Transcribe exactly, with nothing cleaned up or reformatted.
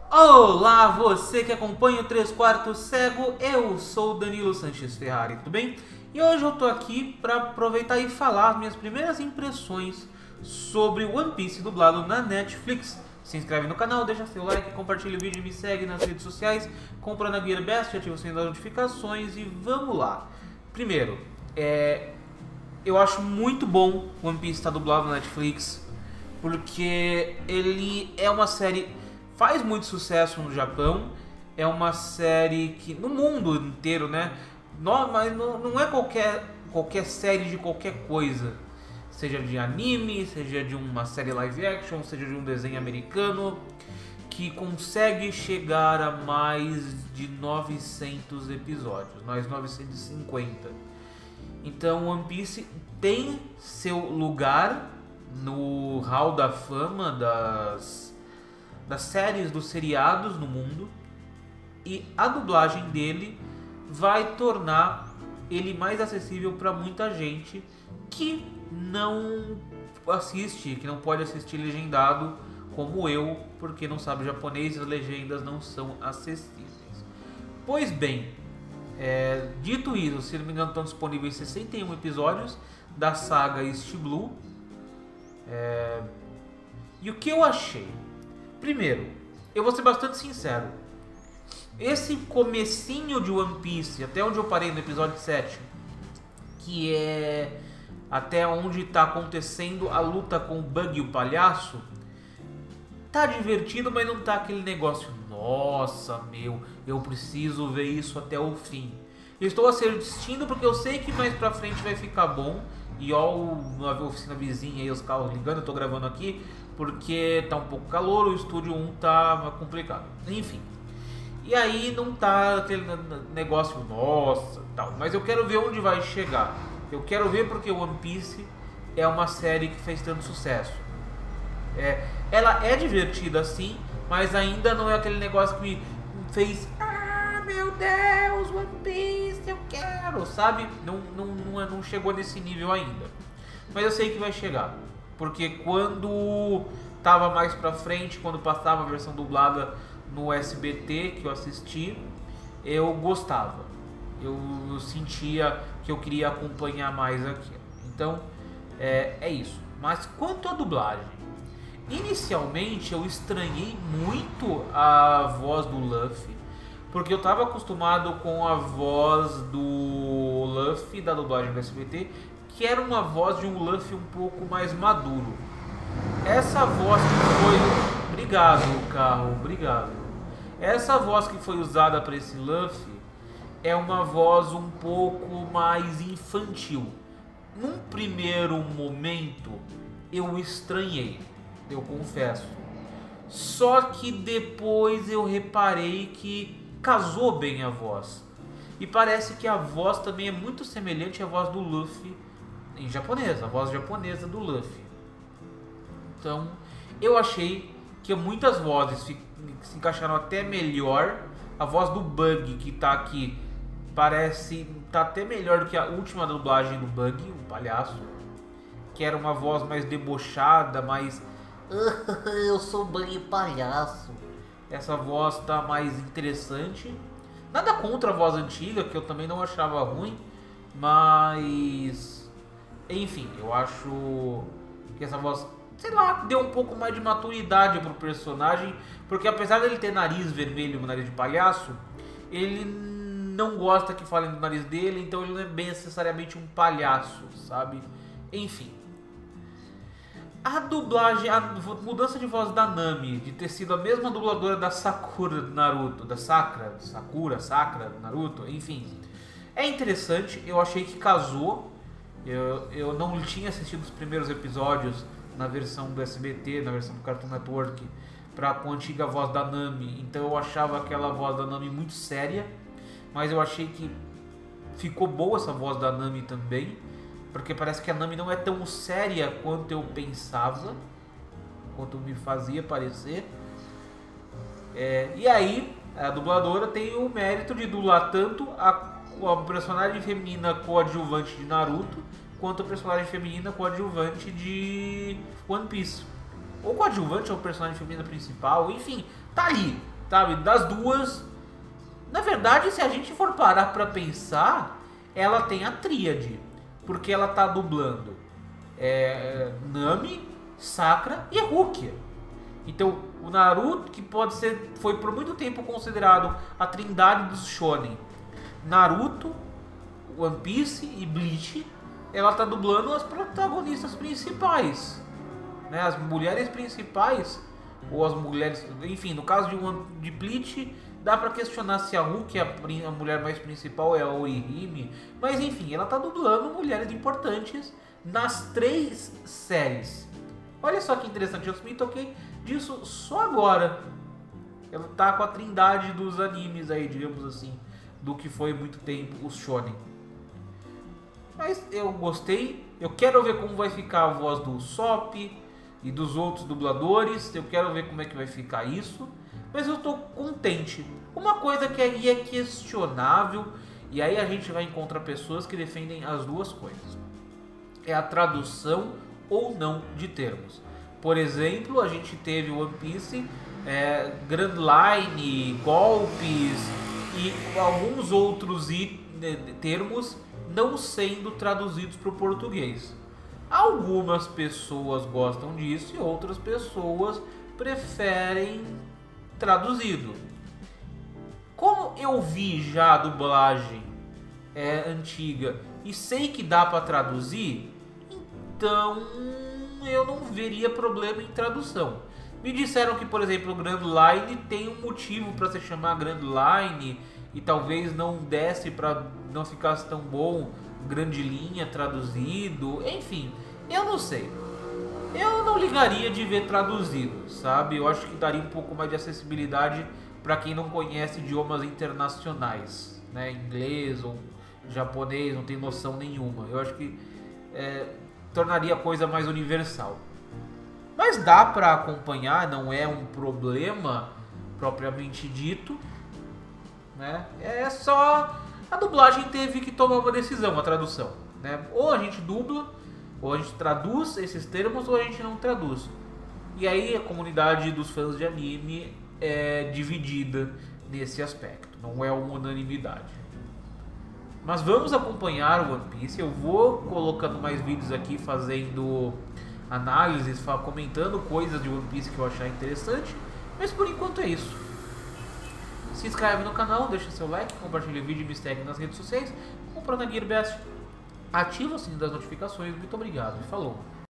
Olá, você que acompanha o três quartos Cego, eu sou o Danilo Sanches Ferrari, tudo bem? E hoje eu tô aqui para aproveitar e falar as minhas primeiras impressões sobre One Piece dublado na Netflix. Se inscreve no canal, deixa seu like, compartilha o vídeo e me segue nas redes sociais, compra na Gear Best, ativa o sininho das notificações e vamos lá. Primeiro, é... eu acho muito bom One Piece estar dublado na Netflix, porque ele é uma série... faz muito sucesso no Japão, é uma série que no mundo inteiro, né? Não, mas não, não é qualquer, qualquer série de qualquer coisa, seja de anime, seja de uma série live action, seja de um desenho americano, que consegue chegar a mais de novecentos episódios, mais novecentos e cinquenta. Então One Piece tem seu lugar no hall da fama das... das séries, dos seriados no mundo, e a dublagem dele vai tornar ele mais acessível para muita gente que não assiste, que não pode assistir legendado como eu, porque não sabe japonês e as legendas não são acessíveis. Pois bem, é, dito isso, se não me engano estão disponíveis sessenta e um episódios da saga East Blue. É, e o que eu achei? Primeiro, eu vou ser bastante sincero. Esse comecinho de One Piece, até onde eu parei no episódio sete, que é até onde está acontecendo a luta com o Bug e o palhaço, tá divertido, mas não tá aquele negócio, nossa, meu, eu preciso ver isso até o fim. Eu estou assistindo porque eu sei que mais pra frente vai ficar bom. E ó, na oficina vizinha aí, os carros ligando, eu tô gravando aqui porque tá um pouco calor, o estúdio um tá complicado. Enfim. E aí não tá aquele negócio, nossa, tal. Mas eu quero ver onde vai chegar. Eu quero ver porque One Piece é uma série que fez tanto sucesso. É, ela é divertida sim, mas ainda não é aquele negócio que me fez... ah, meu Deus, One Piece, eu quero, sabe? Não, não, não, não chegou nesse nível ainda. Mas eu sei que vai chegar. Porque quando tava mais pra frente, quando passava a versão dublada no S B T que eu assisti, eu gostava. Eu, eu sentia que eu queria acompanhar mais aquilo. Então, é, é isso. Mas quanto à dublagem, inicialmente eu estranhei muito a voz do Luffy, porque eu estava acostumado com a voz do Luffy da dublagem do S B T, que era uma voz de um Luffy um pouco mais maduro. Essa voz que foi... Obrigado, carro, obrigado. Essa voz que foi usada para esse Luffy é uma voz um pouco mais infantil. Num primeiro momento eu estranhei, eu confesso. Só que depois eu reparei que casou bem a voz. E parece que a voz também é muito semelhante à voz do Luffy em japonês, a voz japonesa do Luffy. Então, eu achei que muitas vozes se, se encaixaram até melhor. A voz do Bug, que tá aqui, parece tá até melhor do que a última dublagem do Bug, o palhaço, que era uma voz mais debochada, mais... eu sou Bug palhaço. Essa voz tá mais interessante. Nada contra a voz antiga, que eu também não achava ruim, mas... enfim, eu acho que essa voz, sei lá, deu um pouco mais de maturidade pro personagem, porque apesar dele ter nariz vermelho, nariz de palhaço, ele não gosta que falem do nariz dele, então ele não é bem necessariamente um palhaço, sabe? Enfim. A dublagem, a mudança de voz da Nami, de ter sido a mesma dubladora da Sakura do Naruto, da Sakura, Sakura, Sakura do Naruto, enfim. É interessante, eu achei que casou. Eu, eu não tinha assistido os primeiros episódios na versão do S B T, na versão do Cartoon Network, pra, com a antiga voz da Nami. Então eu achava aquela voz da Nami muito séria, mas eu achei que ficou boa essa voz da Nami também, porque parece que a Nami não é tão séria quanto eu pensava, quanto me fazia parecer. É, e aí, a dubladora tem o mérito de dublar tanto a, a personagem feminina coadjuvante de Naruto, quanto a personagem feminina coadjuvante de One Piece. Ou coadjuvante ou personagem feminina principal, enfim, tá ali. sabe? Das duas, na verdade, se a gente for parar pra pensar, ela tem a tríade, porque ela tá dublando é, Nami, Sakura e Rukia. Então, o Naruto, que pode ser, foi por muito tempo considerado a trindade dos shonen, Naruto, One Piece e Bleach, ela tá dublando as protagonistas principais, né? As mulheres principais, ou as mulheres, enfim, no caso de, One, de Bleach, dá pra questionar se a Rukia, a mulher mais principal, é a Orihime, mas enfim, ela tá dublando mulheres importantes nas três séries. Olha só que interessante, eu me toquei disso só agora. Ela tá com a trindade dos animes aí, digamos assim, do que foi muito tempo os shonen. Mas eu gostei, eu quero ver como vai ficar a voz do Usopp e dos outros dubladores, eu quero ver como é que vai ficar isso, mas eu tô contente. Uma coisa que aí é questionável, e aí a gente vai encontrar pessoas que defendem as duas coisas, é a tradução ou não de termos. Por exemplo, a gente teve o One Piece, é, Grand Line, golpes e alguns outros it, termos não sendo traduzidos para o português. Algumas pessoas gostam disso e outras pessoas preferem traduzido. Como eu vi já a dublagem é, antiga e sei que dá para traduzir, então eu não veria problema em tradução. Me disseram que, por exemplo, o Grand Line tem um motivo para se chamar Grand Line e talvez não desse para não ficasse tão bom Grande Linha traduzido, enfim, eu não sei. Eu não ligaria de ver traduzido, sabe? Eu acho que daria um pouco mais de acessibilidade para quem não conhece idiomas internacionais, né? Inglês ou japonês, não tem noção nenhuma. Eu acho que é, tornaria a coisa mais universal. Mas dá para acompanhar, não é um problema propriamente dito, né? É só a dublagem teve que tomar uma decisão, a tradução, né? Ou a gente dubla, ou a gente traduz esses termos, ou a gente não traduz. E aí a comunidade dos fãs de anime é dividida nesse aspecto, não é uma unanimidade. Mas vamos acompanhar o One Piece. Eu vou colocando mais vídeos aqui, fazendo análises, comentando coisas de One Piece que eu achar interessante. Mas por enquanto é isso. Se inscreve no canal, deixa seu like, compartilha o vídeo e me segue nas redes sociais. Comprando a GearBest, ativa o sininho das notificações. Muito obrigado e falou!